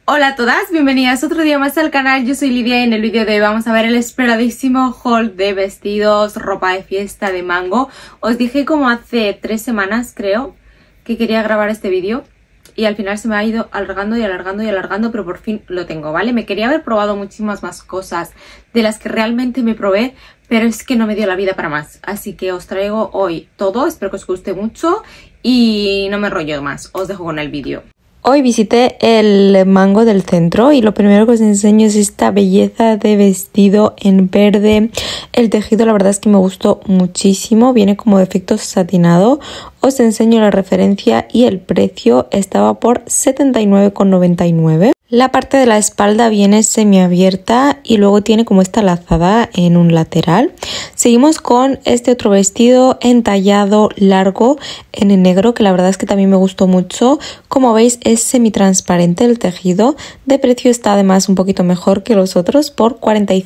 Hola a todas, bienvenidas otro día más al canal. Yo soy Lidia y en el vídeo de hoy vamos a ver el esperadísimo haul de vestidos, ropa de fiesta de Mango. Os dije como hace 3 semanas, creo, que quería grabar este vídeo y al final se me ha ido alargando y alargando y alargando, pero por fin lo tengo, ¿vale? Me quería haber probado muchísimas más cosas de las que realmente me probé, pero es que no me dio la vida para más. Así que os traigo hoy todo, espero que os guste mucho y no me enrollo más. Os dejo con el vídeo. Hoy visité el Mango del centro y lo primero que os enseño es esta belleza de vestido en verde. El tejido la verdad es que me gustó muchísimo, viene como de efecto satinado. Os enseño la referencia y el precio estaba por 79,99. La parte de la espalda viene semiabierta y luego tiene como esta lazada en un lateral. Seguimos con este otro vestido entallado largo en negro, que la verdad es que también me gustó mucho. Como veis es semitransparente el tejido. De precio está además un poquito mejor que los otros por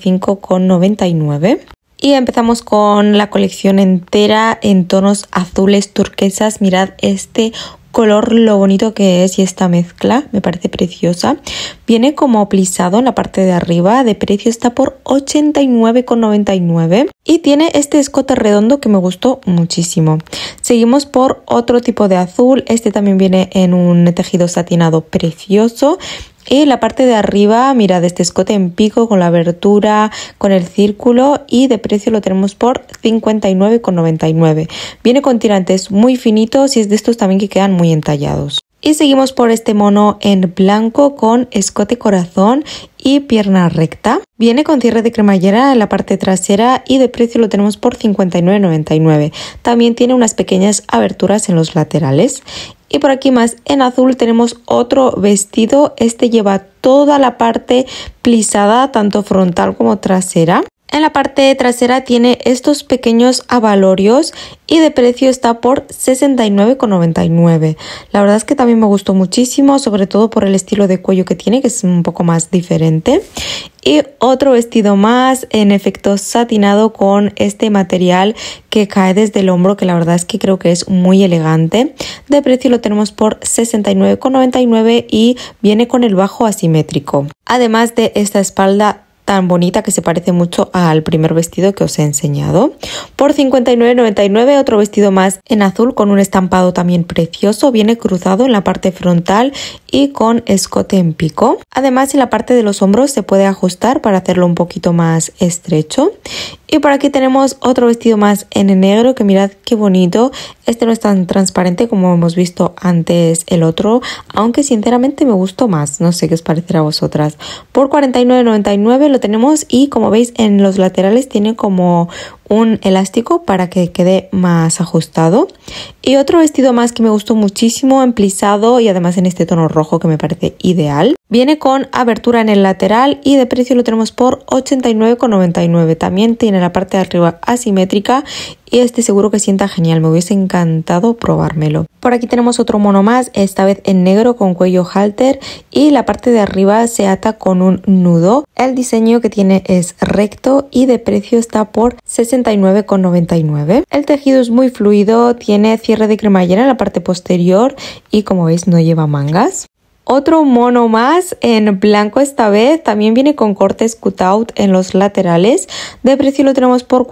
45,99. Y empezamos con la colección entera en tonos azules turquesas. Mirad este color, lo bonito que es, y esta mezcla me parece preciosa. Viene como plisado en la parte de arriba, de precio está por 89,99 y tiene este escote redondo que me gustó muchísimo. Seguimos por otro tipo de azul, este también viene en un tejido satinado precioso. Y la parte de arriba, mirad, este escote en pico con la abertura, con el círculo, y de precio lo tenemos por 59,99. Viene con tirantes muy finitos y es de estos también que quedan muy entallados. Y seguimos por este mono en blanco con escote corazón y pierna recta. Viene con cierre de cremallera en la parte trasera y de precio lo tenemos por 59,99. También tiene unas pequeñas aberturas en los laterales. Y por aquí más en azul tenemos otro vestido. Este lleva toda la parte plisada, tanto frontal como trasera. En la parte trasera tiene estos pequeños abalorios y de precio está por 69,99. La verdad es que también me gustó muchísimo, sobre todo por el estilo de cuello que tiene, que es un poco más diferente. Y otro vestido más en efecto satinado con este material que cae desde el hombro, que la verdad es que creo que es muy elegante. De precio lo tenemos por 69,99 y viene con el bajo asimétrico. Además de esta espalda tan bonita que se parece mucho al primer vestido que os he enseñado. Por 59,99 otro vestido más en azul con un estampado también precioso. Viene cruzado en la parte frontal y con escote en pico. Además en la parte de los hombros se puede ajustar para hacerlo un poquito más estrecho. Y por aquí tenemos otro vestido más en negro que mirad qué bonito. Este no es tan transparente como hemos visto antes el otro, aunque sinceramente me gustó más. No sé qué os parecerá a vosotras. Por 49,99 lo tenemos y como veis en los laterales tiene como un elástico para que quede más ajustado. Y otro vestido más que me gustó muchísimo en plisado y además en este tono rojo que me parece ideal. Viene con abertura en el lateral y de precio lo tenemos por 89,99. También tiene la parte de arriba asimétrica y este seguro que sienta genial, me hubiese encantado probármelo. Por aquí tenemos otro mono más, esta vez en negro con cuello halter y la parte de arriba se ata con un nudo. El diseño que tiene es recto y de precio está por 69,99. El tejido es muy fluido, tiene cierre de cremallera en la parte posterior y como veis no lleva mangas. Otro mono más en blanco esta vez, también viene con cortes cutout en los laterales. De precio lo tenemos por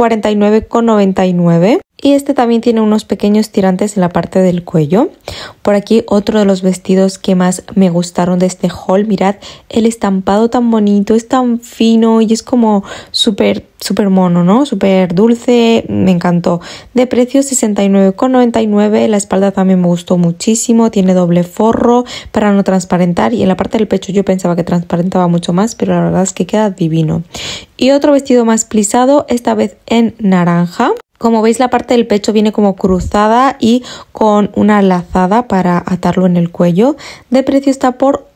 49,99. Y este también tiene unos pequeños tirantes en la parte del cuello. Por aquí otro de los vestidos que más me gustaron de este haul. Mirad el estampado tan bonito, es tan fino y es como súper mono, ¿no? Súper dulce, me encantó. De precio 69,99. La espalda también me gustó muchísimo. Tiene doble forro para no transparentar y en la parte del pecho yo pensaba que transparentaba mucho más, pero la verdad es que queda divino. Y otro vestido más plisado, esta vez en naranja. Como veis la parte del pecho viene como cruzada y con una lazada para atarlo en el cuello. De precio está por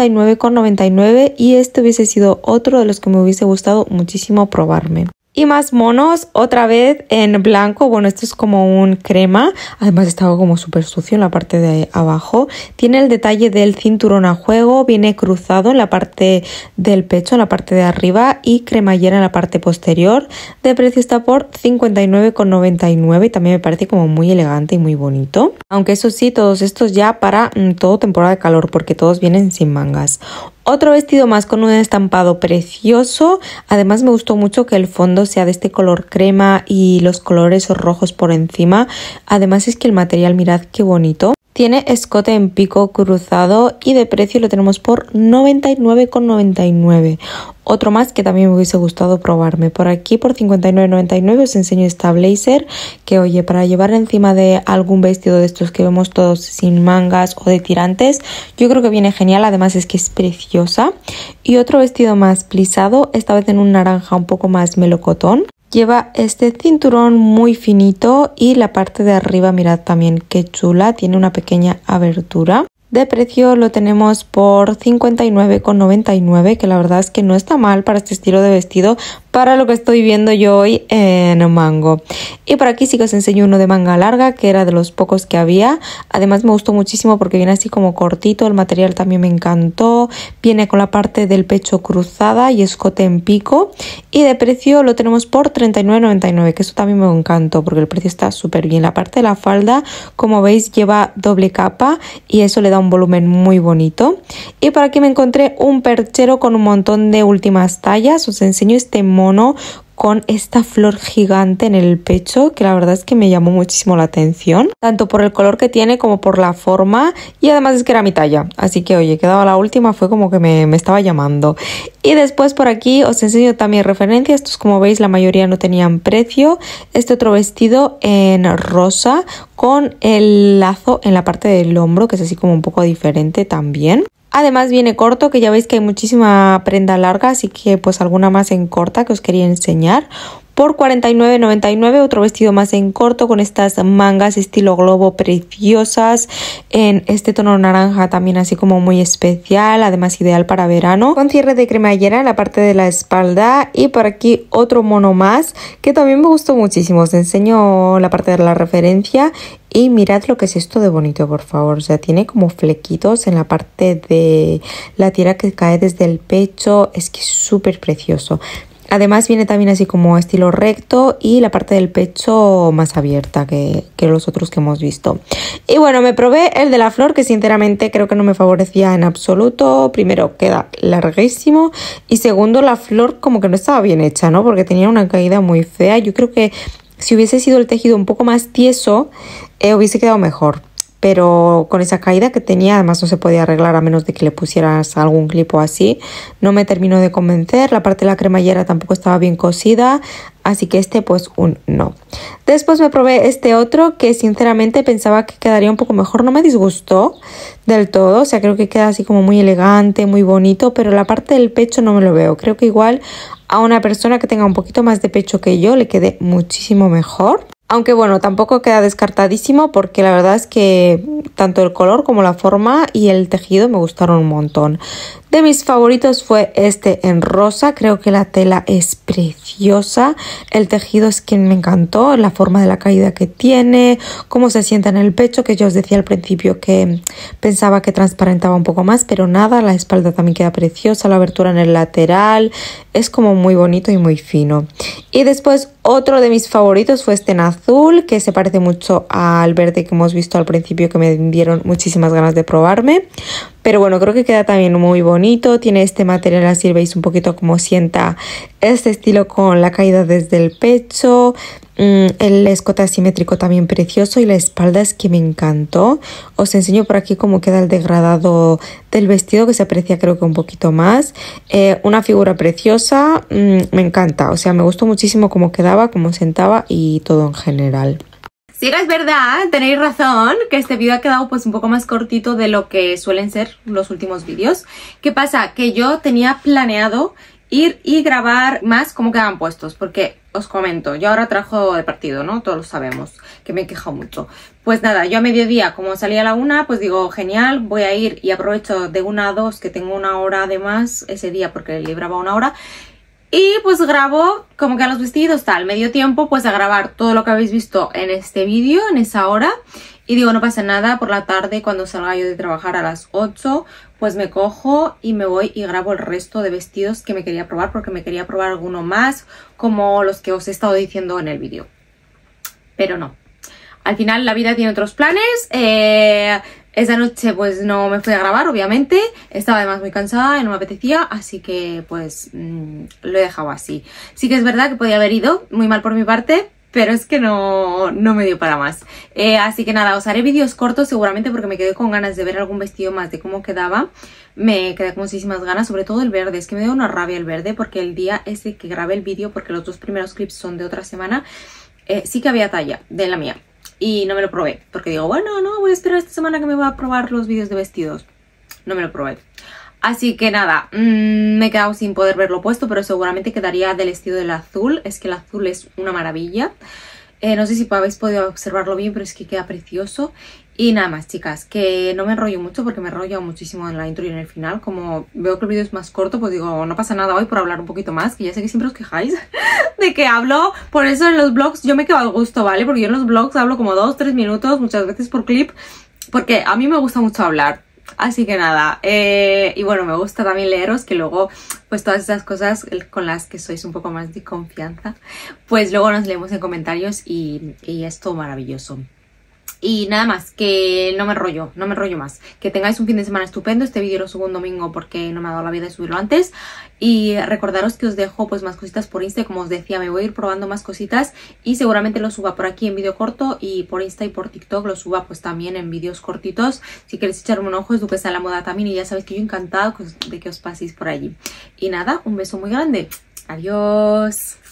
89,99 y este hubiese sido otro de los que me hubiese gustado muchísimo probarme. Y más monos, otra vez en blanco. Bueno, esto es como un crema. Además estaba como súper sucio en la parte de abajo. Tiene el detalle del cinturón a juego. Viene cruzado en la parte del pecho, en la parte de arriba. Y cremallera en la parte posterior. De precio está por 59,99. Y también me parece como muy elegante y muy bonito. Aunque eso sí, todos estos ya para todo temporada de calor. Porque todos vienen sin mangas. Otro vestido más con un estampado precioso. Además me gustó mucho que el fondo sea de este color crema y los colores rojos por encima. Además es que el material, mirad qué bonito. Tiene escote en pico cruzado y de precio lo tenemos por 99,99. Otro más que también me hubiese gustado probarme. Por aquí por 59,99 os enseño esta blazer que, oye, para llevar encima de algún vestido de estos que vemos todos sin mangas o de tirantes, yo creo que viene genial. Además es que es preciosa. Y otro vestido más plisado, esta vez en un naranja un poco más melocotón. Lleva este cinturón muy finito y la parte de arriba, mirad también qué chula, tiene una pequeña abertura. De precio lo tenemos por 59,99, que la verdad es que no está mal para este estilo de vestido, para lo que estoy viendo yo hoy en Mango. Y por aquí sí que os enseño uno de manga larga, que era de los pocos que había. Además me gustó muchísimo porque viene así como cortito, el material también me encantó. Viene con la parte del pecho cruzada y escote en pico. Y de precio lo tenemos por 39,99, que eso también me encantó porque el precio está súper bien. La parte de la falda, como veis, lleva doble capa y eso le da un volumen muy bonito. Y por aquí me encontré un perchero con un montón de últimas tallas. Os enseño este mono con esta flor gigante en el pecho, que la verdad es que me llamó muchísimo la atención, tanto por el color que tiene como por la forma, y además es que era mi talla, así que oye, quedaba la última, fue como que me estaba llamando. Y después por aquí os enseño también referencias. Estos, como veis, la mayoría no tenían precio. Este otro vestido en rosa con el lazo en la parte del hombro, que es así como un poco diferente también. Además viene corto, que ya veis que hay muchísima prenda larga, así que pues alguna más en corta que os quería enseñar. Por 49,99 otro vestido más en corto con estas mangas estilo globo preciosas en este tono naranja también así como muy especial, además ideal para verano, con cierre de cremallera en la parte de la espalda. Y por aquí otro mono más que también me gustó muchísimo. Os enseño la parte de la referencia y mirad lo que es esto de bonito, por favor. O sea, tiene como flequitos en la parte de la tira que cae desde el pecho, es que es súper precioso. Además viene también así como estilo recto y la parte del pecho más abierta que los otros que hemos visto. Y bueno, me probé el de la flor, que sinceramente creo que no me favorecía en absoluto. Primero, queda larguísimo y segundo, la flor como que no estaba bien hecha, ¿no? Porque tenía una caída muy fea. Yo creo que si hubiese sido el tejido un poco más tieso, hubiese quedado mejor. Pero con esa caída que tenía, además no se podía arreglar a menos de que le pusieras algún clip o así, no me terminó de convencer. La parte de la cremallera tampoco estaba bien cosida, así que este pues un no. Después me probé este otro que sinceramente pensaba que quedaría un poco mejor, no me disgustó del todo, o sea, creo que queda así como muy elegante, muy bonito, pero la parte del pecho no me lo veo. Creo que igual a una persona que tenga un poquito más de pecho que yo le quede muchísimo mejor. Aunque bueno, tampoco queda descartadísimo porque la verdad es que tanto el color como la forma y el tejido me gustaron un montón. De mis favoritos fue este en rosa, creo que la tela es preciosa, el tejido es que me encantó, la forma de la caída que tiene, cómo se sienta en el pecho, que yo os decía al principio que pensaba que transparentaba un poco más, pero nada, la espalda también queda preciosa, la abertura en el lateral, es como muy bonito y muy fino. Y después otro de mis favoritos fue este en azul, que se parece mucho al verde que hemos visto al principio, que me dieron muchísimas ganas de probarme. Pero bueno, creo que queda también muy bonito. Tiene este material así, veis un poquito como sienta este estilo con la caída desde el pecho. El escote asimétrico también precioso y la espalda es que me encantó. Os enseño por aquí cómo queda el degradado del vestido, que se aprecia creo que un poquito más. Una figura preciosa, me encanta. O sea, me gustó muchísimo cómo quedaba, cómo sentaba y todo en general. Sí que es verdad, tenéis razón, que este vídeo ha quedado pues un poco más cortito de lo que suelen ser los últimos vídeos. ¿Qué pasa? Que yo tenía planeado ir y grabar más cómo quedaban puestos, porque os comento, yo ahora trabajo de partido, ¿no? Todos lo sabemos, que me he quejado mucho. Pues nada, yo a mediodía, como salí a la 1, pues digo, genial, voy a ir y aprovecho de 1 a 2, que tengo 1 hora de más ese día porque libraba 1 hora. Y pues grabo como que los vestidos tal, medio tiempo pues a grabar todo lo que habéis visto en este vídeo, en esa hora. Y digo, no pasa nada, por la tarde cuando salga yo de trabajar a las 8, pues me cojo y me voy y grabo el resto de vestidos que me quería probar, porque me quería probar alguno más, como los que os he estado diciendo en el vídeo. Pero no. Al final la vida tiene otros planes, Esa noche pues no me fui a grabar, obviamente, estaba además muy cansada y no me apetecía, así que pues lo he dejado así. Sí que es verdad que podía haber ido, muy mal por mi parte, pero es que no me dio para más. Así que nada, os haré vídeos cortos seguramente porque me quedé con ganas de ver algún vestido más de cómo quedaba. Me quedé con muchísimas ganas, sobre todo el verde, es que me dio una rabia el verde porque el día ese que grabé el vídeo, porque los dos primeros clips son de otra semana, sí que había talla de la mía. Y no me lo probé, porque digo, bueno, no, voy a esperar esta semana que me voy a probar los vídeos de vestidos. No me lo probé. Así que nada, me he quedado sin poder verlo puesto, pero seguramente quedaría del estilo del azul. Es que el azul es una maravilla. No sé si habéis podido observarlo bien, pero es que queda precioso. Y nada más, chicas, que no me enrollo mucho porque me enrollo muchísimo en la intro y en el final. Como veo que el vídeo es más corto, pues digo, no pasa nada hoy por hablar un poquito más, que ya sé que siempre os quejáis de que hablo. Por eso en los vlogs yo me quedo al gusto, ¿vale? Porque yo en los vlogs hablo como 2-3 minutos, muchas veces por clip, porque a mí me gusta mucho hablar. Así que nada, y bueno, me gusta también leeros, que luego pues todas esas cosas con las que sois un poco más de confianza, pues luego nos leemos en comentarios y es todo maravilloso. Y nada más, que no me enrollo más. Que tengáis un fin de semana estupendo. Este vídeo lo subo un domingo porque no me ha dado la vida de subirlo antes. Y recordaros que os dejo pues más cositas por Insta. Como os decía, me voy a ir probando más cositas y seguramente lo suba por aquí en vídeo corto y por Insta y por TikTok lo suba pues también en vídeos cortitos. Si queréis echarme un ojo, es Duquesa de la Moda también y ya sabéis que yo encantada de que os paséis por allí. Y nada, un beso muy grande. Adiós.